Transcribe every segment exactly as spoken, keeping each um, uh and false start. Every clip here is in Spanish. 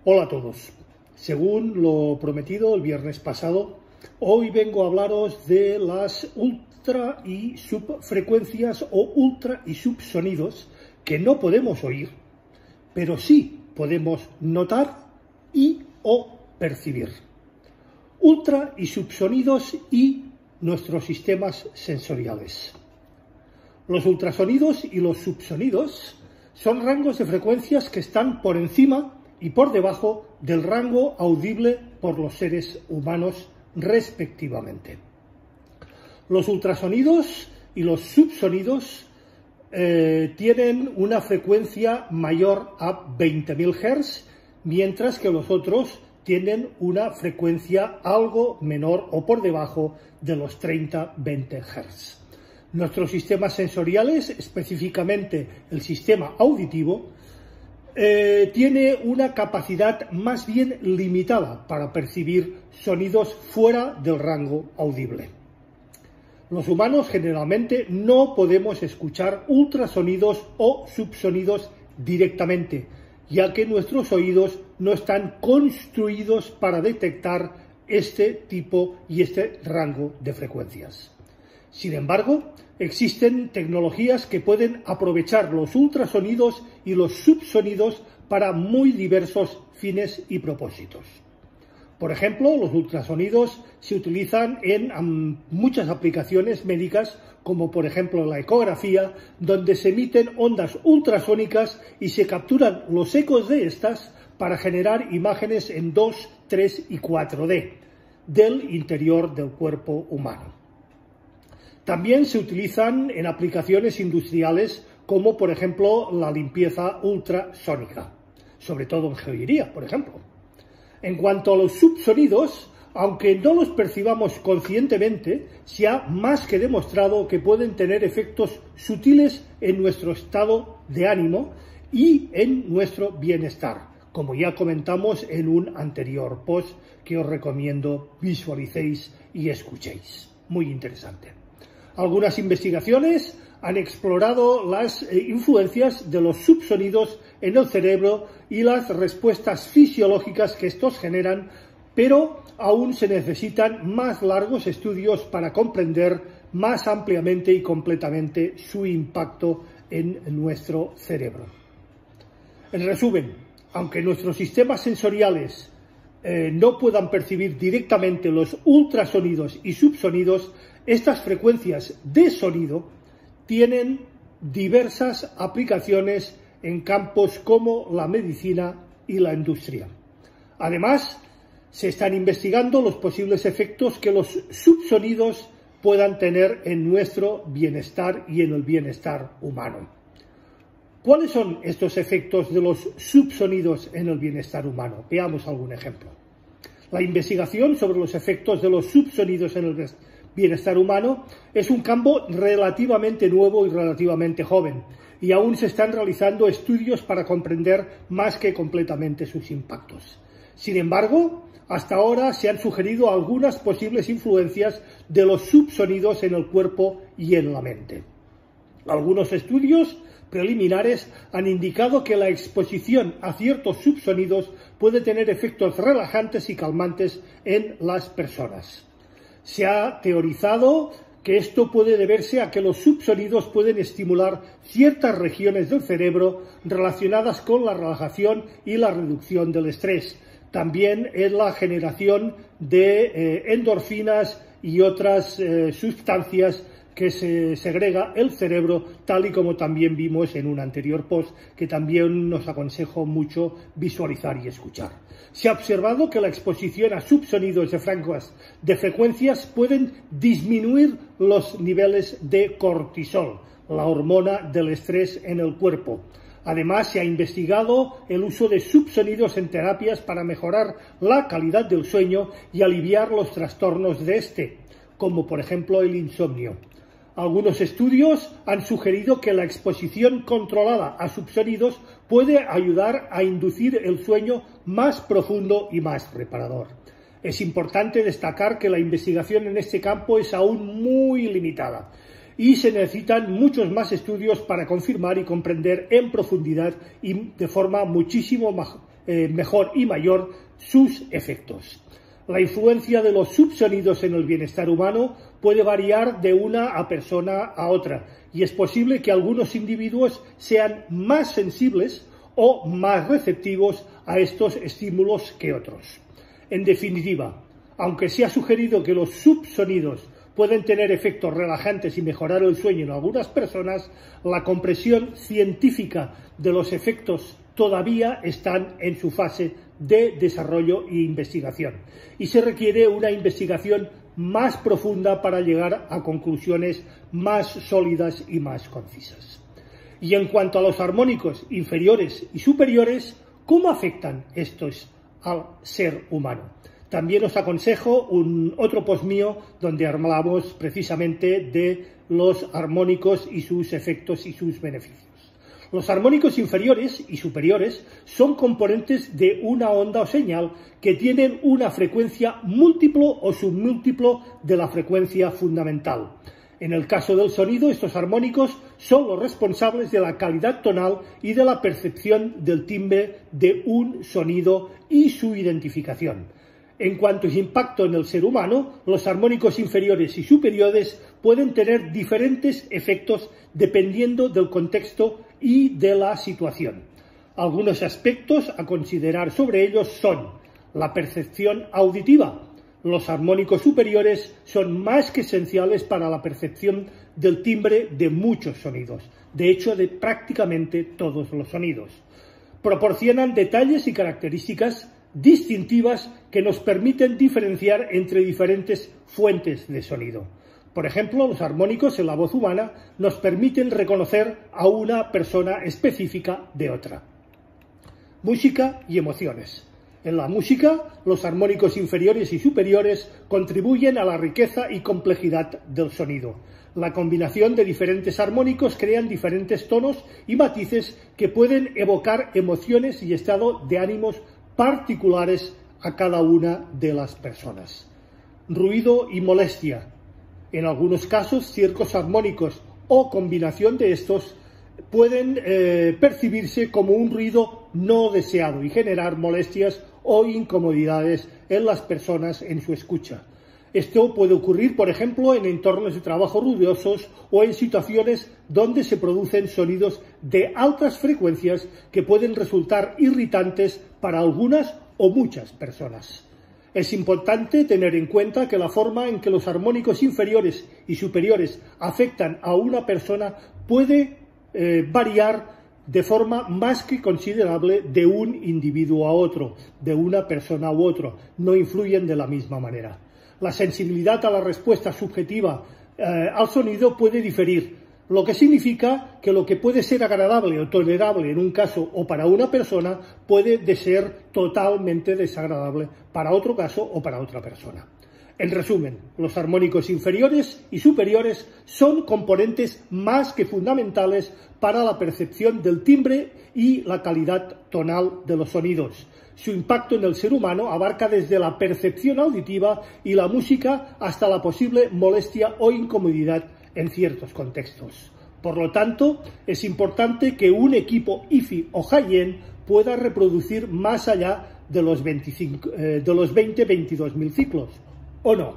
Hola a todos. Según lo prometido el viernes pasado, hoy vengo a hablaros de las ultra y subfrecuencias o ultra y subsonidos que no podemos oír, pero sí podemos notar y o percibir. Ultra y subsonidos y nuestros sistemas sensoriales. Los ultrasonidos y los subsonidos son rangos de frecuencias que están por encima y por debajo del rango audible por los seres humanos respectivamente. Los ultrasonidos y los subsonidos eh, tienen una frecuencia mayor a veinte mil hertz, mientras que los otros tienen una frecuencia algo menor o por debajo de los treinta a veinte hertz. Nuestros sistemas sensoriales, específicamente el sistema auditivo, eh, tiene una capacidad más bien limitada para percibir sonidos fuera del rango audible. Los humanos generalmente no podemos escuchar ultrasonidos o subsonidos directamente, ya que nuestros oídos no están construidos para detectar este tipo y este rango de frecuencias. Sin embargo, existen tecnologías que pueden aprovechar los ultrasonidos y los subsonidos para muy diversos fines y propósitos. Por ejemplo, los ultrasonidos se utilizan en um, muchas aplicaciones médicas, como por ejemplo la ecografía, donde se emiten ondas ultrasónicas y se capturan los ecos de estas para generar imágenes en dos, tres y cuatro D del interior del cuerpo humano. También se utilizan en aplicaciones industriales como, por ejemplo, la limpieza ultrasónica, sobre todo en joyería, por ejemplo. En cuanto a los subsonidos, aunque no los percibamos conscientemente, se ha más que demostrado que pueden tener efectos sutiles en nuestro estado de ánimo y en nuestro bienestar, como ya comentamos en un anterior post que os recomiendo visualicéis y escuchéis. Muy interesante. Algunas investigaciones han explorado las influencias de los subsonidos en el cerebro y las respuestas fisiológicas que estos generan, pero aún se necesitan más largos estudios para comprender más ampliamente y completamente su impacto en nuestro cerebro. En resumen, aunque nuestros sistemas sensoriales eh, no puedan percibir directamente los ultrasonidos y subsonidos, estas frecuencias de sonido tienen diversas aplicaciones en campos como la medicina y la industria. Además, se están investigando los posibles efectos que los subsonidos puedan tener en nuestro bienestar y en el bienestar humano. ¿Cuáles son estos efectos de los subsonidos en el bienestar humano? Veamos algún ejemplo. La investigación sobre los efectos de los subsonidos en el bienestar humano es un campo relativamente nuevo y relativamente joven, y aún se están realizando estudios para comprender más que completamente sus impactos. Sin embargo, hasta ahora se han sugerido algunas posibles influencias de los subsonidos en el cuerpo y en la mente. Algunos estudios preliminares han indicado que la exposición a ciertos subsonidos puede tener efectos relajantes y calmantes en las personas. Se ha teorizado que esto puede deberse a que los subsonidos pueden estimular ciertas regiones del cerebro relacionadas con la relajación y la reducción del estrés. También en la generación de eh, endorfinas y otras eh, sustancias que se segrega el cerebro, tal y como también vimos en un anterior post, que también nos aconsejo mucho visualizar y escuchar. Se ha observado que la exposición a subsonidos de francas de frecuencias pueden disminuir los niveles de cortisol, la hormona del estrés en el cuerpo. Además, se ha investigado el uso de subsonidos en terapias para mejorar la calidad del sueño y aliviar los trastornos de este, como por ejemplo el insomnio. Algunos estudios han sugerido que la exposición controlada a subsonidos puede ayudar a inducir el sueño más profundo y más reparador. Es importante destacar que la investigación en este campo es aún muy limitada y se necesitan muchos más estudios para confirmar y comprender en profundidad y de forma muchísimo eh, mejor y mayor sus efectos. La influencia de los subsonidos en el bienestar humano puede variar de una a persona a otra y es posible que algunos individuos sean más sensibles o más receptivos a estos estímulos que otros. En definitiva, aunque se ha sugerido que los subsonidos pueden tener efectos relajantes y mejorar el sueño en algunas personas, la comprensión científica de los efectos todavía están en su fase de desarrollo e investigación y se requiere una investigación más profunda para llegar a conclusiones más sólidas y más concisas. Y en cuanto a los armónicos inferiores y superiores, ¿cómo afectan estos al ser humano? También os aconsejo un otro post mío donde hablamos precisamente de los armónicos y sus efectos y sus beneficios. Los armónicos inferiores y superiores son componentes de una onda o señal que tienen una frecuencia múltiplo o submúltiplo de la frecuencia fundamental. En el caso del sonido, estos armónicos son los responsables de la calidad tonal y de la percepción del timbre de un sonido y su identificación. En cuanto a su impacto en el ser humano, los armónicos inferiores y superiores pueden tener diferentes efectos dependiendo del contexto y de la situación. Algunos aspectos a considerar sobre ellos son la percepción auditiva. Los armónicos superiores son más que esenciales para la percepción del timbre de muchos sonidos, de hecho de prácticamente todos los sonidos. Proporcionan detalles y características distintivas que nos permiten diferenciar entre diferentes fuentes de sonido. Por ejemplo, los armónicos en la voz humana nos permiten reconocer a una persona específica de otra. Música y emociones. En la música, los armónicos inferiores y superiores contribuyen a la riqueza y complejidad del sonido. La combinación de diferentes armónicos crean diferentes tonos y matices que pueden evocar emociones y estados de ánimos particulares a cada una de las personas. Ruido y molestia. En algunos casos, ciertos armónicos o combinación de estos pueden eh, percibirse como un ruido no deseado y generar molestias o incomodidades en las personas en su escucha. Esto puede ocurrir, por ejemplo, en entornos de trabajo ruidosos o en situaciones donde se producen sonidos de altas frecuencias que pueden resultar irritantes para algunas o muchas personas. Es importante tener en cuenta que la forma en que los armónicos inferiores y superiores afectan a una persona puede eh, variar de forma más que considerable de un individuo a otro, de una persona u otro. No influyen de la misma manera. La sensibilidad a la respuesta subjetiva eh, al sonido puede diferir, lo que significa que lo que puede ser agradable o tolerable en un caso o para una persona puede de ser totalmente desagradable para otro caso o para otra persona. En resumen, los armónicos inferiores y superiores son componentes más que fundamentales para la percepción del timbre y la calidad tonal de los sonidos. Su impacto en el ser humano abarca desde la percepción auditiva y la música hasta la posible molestia o incomodidad en ciertos contextos. Por lo tanto, es importante que un equipo I F I o high-end pueda reproducir más allá de los, veinticinco, eh, de los veinte a veintidós mil ciclos, ¿o no?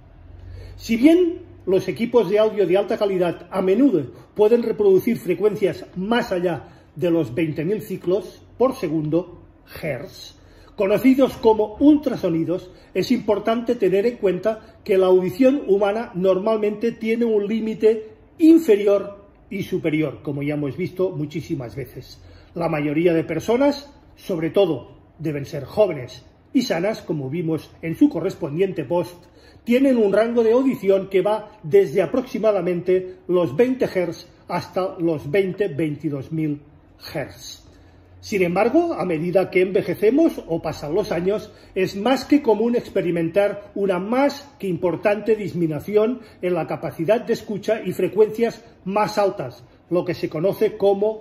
Si bien los equipos de audio de alta calidad a menudo pueden reproducir frecuencias más allá de los veinte mil ciclos por segundo, hertz, conocidos como ultrasonidos, es importante tener en cuenta que la audición humana normalmente tiene un límite inferior y superior, como ya hemos visto muchísimas veces. La mayoría de personas, sobre todo, deben ser jóvenes y sanas, como vimos en su correspondiente post, tienen un rango de audición que va desde aproximadamente los veinte hertz hasta los veinte a veintidós mil hertz. Sin embargo, a medida que envejecemos o pasan los años, es más que común experimentar una más que importante disminución en la capacidad de escucha y frecuencias más altas, lo que se conoce como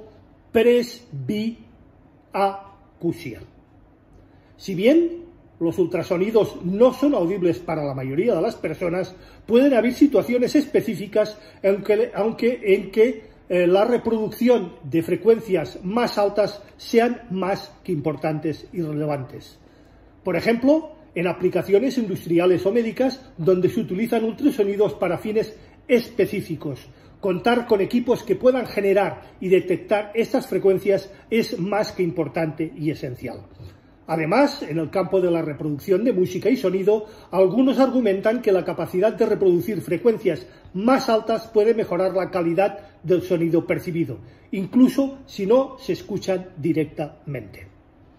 presbiacusia. Si bien los ultrasonidos no son audibles para la mayoría de las personas, pueden haber situaciones específicas aunque, aunque en que eh, la reproducción de frecuencias más altas sean más que importantes y relevantes. Por ejemplo, en aplicaciones industriales o médicas donde se utilizan ultrasonidos para fines específicos. Contar con equipos que puedan generar y detectar estas frecuencias es más que importante y esencial. Además, en el campo de la reproducción de música y sonido, algunos argumentan que la capacidad de reproducir frecuencias más altas puede mejorar la calidad del sonido percibido, incluso si no se escuchan directamente.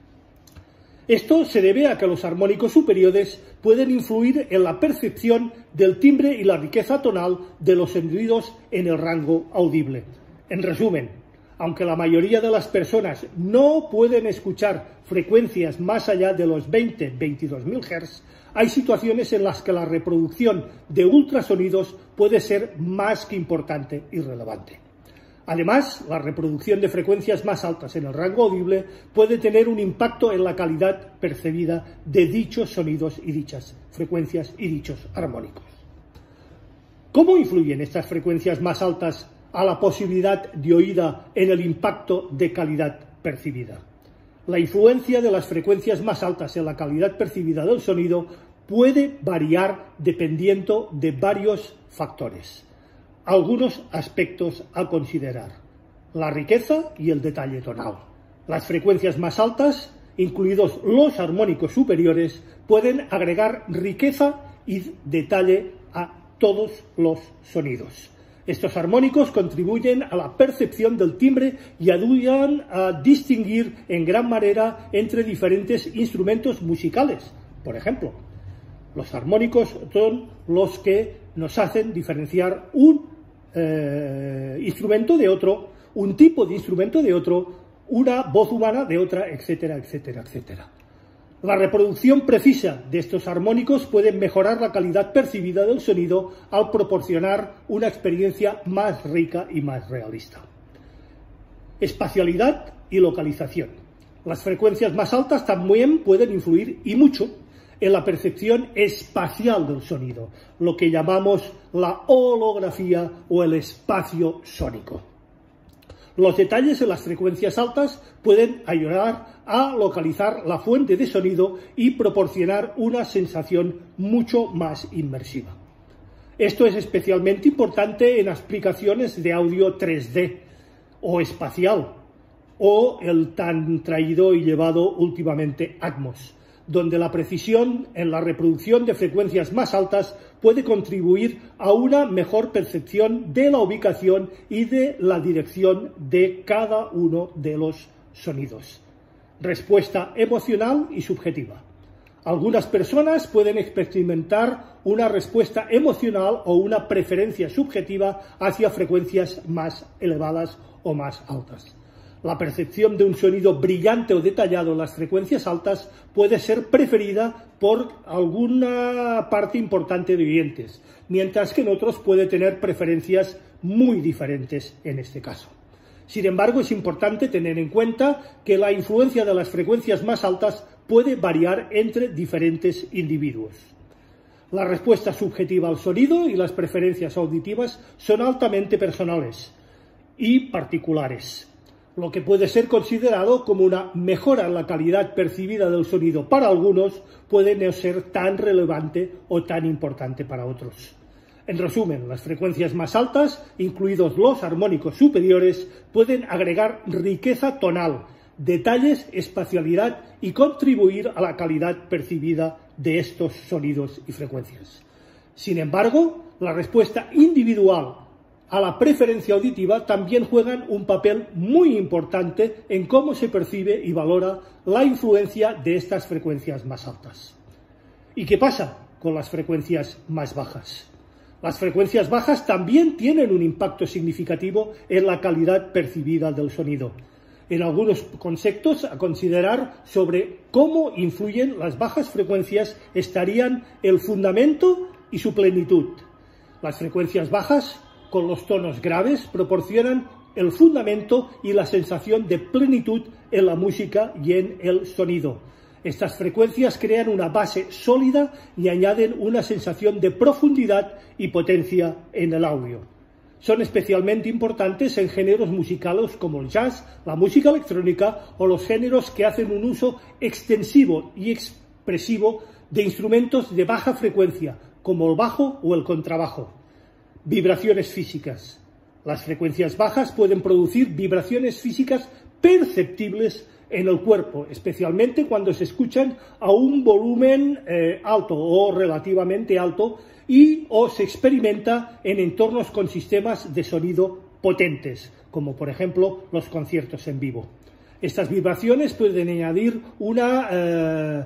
Esto se debe a que los armónicos superiores pueden influir en la percepción del timbre y la riqueza tonal de los sonidos en el rango audible. En resumen, aunque la mayoría de las personas no pueden escuchar frecuencias más allá de los veinte a veintidós mil hertz, hay situaciones en las que la reproducción de ultrasonidos puede ser más que importante y relevante. Además, la reproducción de frecuencias más altas en el rango audible puede tener un impacto en la calidad percibida de dichos sonidos y dichas frecuencias y dichos armónicos. ¿Cómo influyen estas frecuencias más altas a la posibilidad de oída en el impacto de calidad percibida? La influencia de las frecuencias más altas en la calidad percibida del sonido puede variar dependiendo de varios factores. Algunos aspectos a considerar: la riqueza y el detalle tonal. Las frecuencias más altas, incluidos los armónicos superiores, pueden agregar riqueza y detalle a todos los sonidos. Estos armónicos contribuyen a la percepción del timbre y ayudan a distinguir en gran manera entre diferentes instrumentos musicales. Por ejemplo, los armónicos son los que nos hacen diferenciar un Eh, instrumento de otro, un tipo de instrumento de otro, una voz humana de otra, etcétera, etcétera, etcétera. La reproducción precisa de estos armónicos puede mejorar la calidad percibida del sonido al proporcionar una experiencia más rica y más realista. Espacialidad y localización. Las frecuencias más altas también pueden influir, y mucho, en la percepción espacial del sonido, lo que llamamos la holografía o el espacio sónico. Los detalles en las frecuencias altas pueden ayudar a localizar la fuente de sonido y proporcionar una sensación mucho más inmersiva. Esto es especialmente importante en aplicaciones de audio tres D o espacial, o el tan traído y llevado últimamente Atmos, donde la precisión en la reproducción de frecuencias más altas puede contribuir a una mejor percepción de la ubicación y de la dirección de cada uno de los sonidos. Respuesta emocional y subjetiva. Algunas personas pueden experimentar una respuesta emocional o una preferencia subjetiva hacia frecuencias más elevadas o más altas. La percepción de un sonido brillante o detallado en las frecuencias altas puede ser preferida por alguna parte importante de oyentes, mientras que en otros puede tener preferencias muy diferentes en este caso. Sin embargo, es importante tener en cuenta que la influencia de las frecuencias más altas puede variar entre diferentes individuos. La respuesta subjetiva al sonido y las preferencias auditivas son altamente personales y particulares, lo que puede ser considerado como una mejora en la calidad percibida del sonido para algunos puede no ser tan relevante o tan importante para otros. En resumen, las frecuencias más altas, incluidos los armónicos superiores, pueden agregar riqueza tonal, detalles, espacialidad y contribuir a la calidad percibida de estos sonidos y frecuencias. Sin embargo, la respuesta individual a la preferencia auditiva también juegan un papel muy importante en cómo se percibe y valora la influencia de estas frecuencias más altas. ¿Y qué pasa con las frecuencias más bajas? Las frecuencias bajas también tienen un impacto significativo en la calidad percibida del sonido. En algunos conceptos a considerar sobre cómo influyen las bajas frecuencias estarían el fundamento y su plenitud. Las frecuencias bajas con los tonos graves proporcionan el fundamento y la sensación de plenitud en la música y en el sonido. Estas frecuencias crean una base sólida y añaden una sensación de profundidad y potencia en el audio. Son especialmente importantes en géneros musicales como el jazz, la música electrónica o los géneros que hacen un uso extensivo y expresivo de instrumentos de baja frecuencia, como el bajo o el contrabajo. Vibraciones físicas. Las frecuencias bajas pueden producir vibraciones físicas perceptibles en el cuerpo, especialmente cuando se escuchan a un volumen eh, alto o relativamente alto y o se experimenta en entornos con sistemas de sonido potentes, como por ejemplo los conciertos en vivo. Estas vibraciones pueden añadir una eh,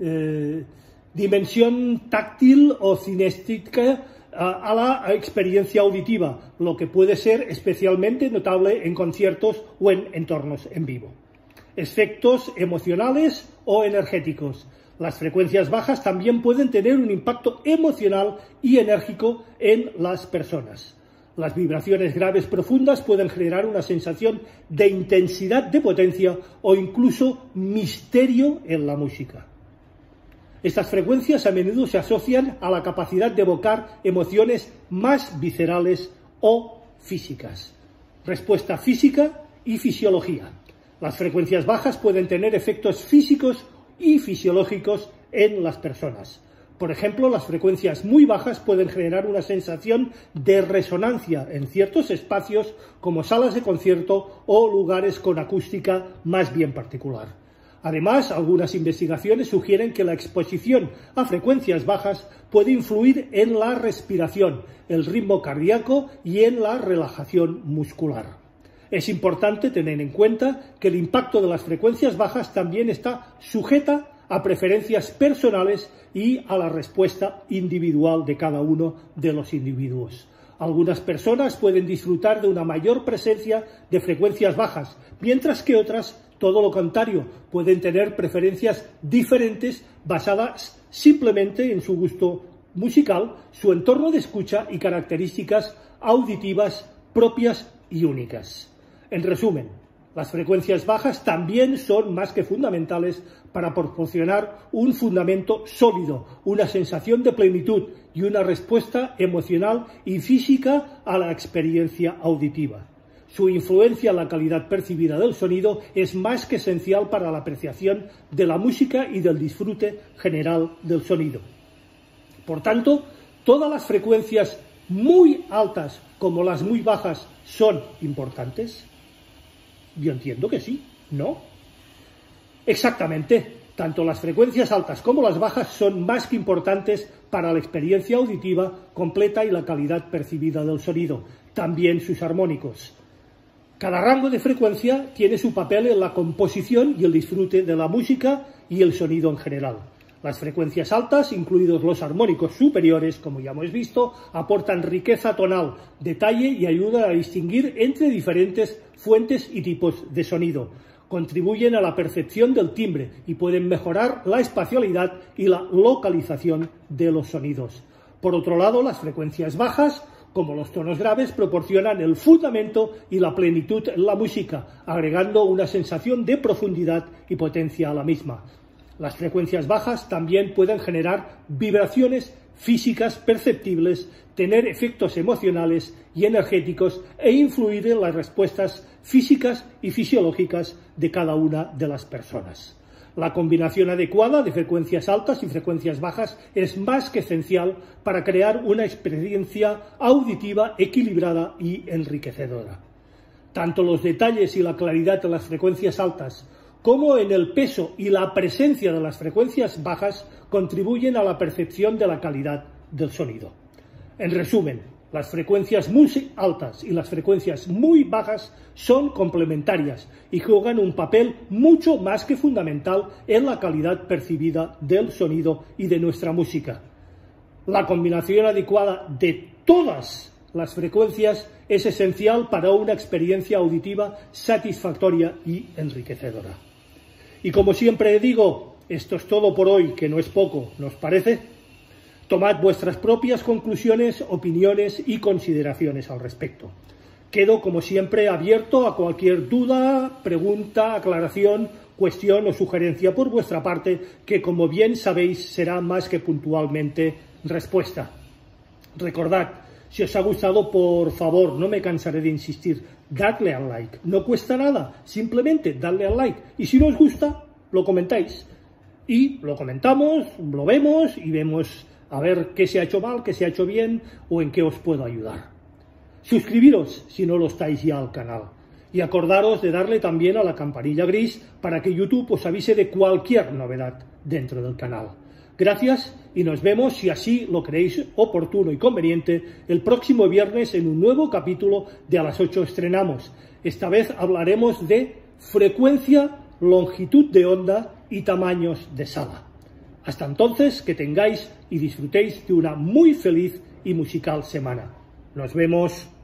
eh, dimensión táctil o cinestética a la experiencia auditiva, lo que puede ser especialmente notable en conciertos o en entornos en vivo. Efectos emocionales o energéticos. Las frecuencias bajas también pueden tener un impacto emocional y enérgico en las personas. Las vibraciones graves profundas pueden generar una sensación de intensidad de potencia o incluso misterio en la música. Estas frecuencias a menudo se asocian a la capacidad de evocar emociones más viscerales o físicas. Respuesta física y fisiología. Las frecuencias bajas pueden tener efectos físicos y fisiológicos en las personas. Por ejemplo, las frecuencias muy bajas pueden generar una sensación de resonancia en ciertos espacios como salas de concierto o lugares con acústica más bien particular. Además, algunas investigaciones sugieren que la exposición a frecuencias bajas puede influir en la respiración, el ritmo cardíaco y en la relajación muscular. Es importante tener en cuenta que el impacto de las frecuencias bajas también está sujeta a preferencias personales y a la respuesta individual de cada uno de los individuos. Algunas personas pueden disfrutar de una mayor presencia de frecuencias bajas, mientras que otras, todo lo contrario, pueden tener preferencias diferentes basadas simplemente en su gusto musical, su entorno de escucha y características auditivas propias y únicas. En resumen, las frecuencias bajas también son más que fundamentales para proporcionar un fundamento sólido, una sensación de plenitud y una respuesta emocional y física a la experiencia auditiva. Su influencia en la calidad percibida del sonido es más que esencial para la apreciación de la música y del disfrute general del sonido. Por tanto, todas las frecuencias muy altas como las muy bajas son importantes. Yo entiendo que sí, ¿no? Exactamente, tanto las frecuencias altas como las bajas son más que importantes para la experiencia auditiva completa y la calidad percibida del sonido, también sus armónicos. Cada rango de frecuencia tiene su papel en la composición y el disfrute de la música y el sonido en general. Las frecuencias altas, incluidos los armónicos superiores, como ya hemos visto, aportan riqueza tonal, detalle y ayudan a distinguir entre diferentes fuentes y tipos de sonido. Contribuyen a la percepción del timbre y pueden mejorar la espacialidad y la localización de los sonidos. Por otro lado, las frecuencias bajas, como los tonos graves, proporcionan el fundamento y la plenitud en la música, agregando una sensación de profundidad y potencia a la misma. Las frecuencias bajas también pueden generar vibraciones físicas perceptibles, tener efectos emocionales y energéticos e influir en las respuestas físicas y fisiológicas de cada una de las personas. La combinación adecuada de frecuencias altas y frecuencias bajas es más que esencial para crear una experiencia auditiva equilibrada y enriquecedora. Tanto los detalles y la claridad de las frecuencias altas como en el peso y la presencia de las frecuencias bajas contribuyen a la percepción de la calidad del sonido. En resumen, las frecuencias muy altas y las frecuencias muy bajas son complementarias y juegan un papel mucho más que fundamental en la calidad percibida del sonido y de nuestra música. La combinación adecuada de todas las frecuencias es esencial para una experiencia auditiva satisfactoria y enriquecedora. Y como siempre digo, esto es todo por hoy, que no es poco, ¿no os parece? Tomad vuestras propias conclusiones, opiniones y consideraciones al respecto. Quedo, como siempre, abierto a cualquier duda, pregunta, aclaración, cuestión o sugerencia por vuestra parte, que, como bien sabéis, será más que puntualmente respuesta. Recordad, Si os ha gustado, por favor, no me cansaré de insistir, dadle al like. No cuesta nada, simplemente dadle al like. Y si no os gusta, lo comentáis. Y lo comentamos, lo vemos y vemos a ver qué se ha hecho mal, qué se ha hecho bien o en qué os puedo ayudar. Suscribiros si no lo estáis ya al canal. Y acordaros de darle también a la campanilla gris para que YouTube os avise de cualquier novedad dentro del canal. Gracias y nos vemos, si así lo creéis oportuno y conveniente, el próximo viernes en un nuevo capítulo de A las ocho estrenamos. Esta vez hablaremos de frecuencia, longitud de onda y tamaños de sala. Hasta entonces, que tengáis y disfrutéis de una muy feliz y musical semana. Nos vemos.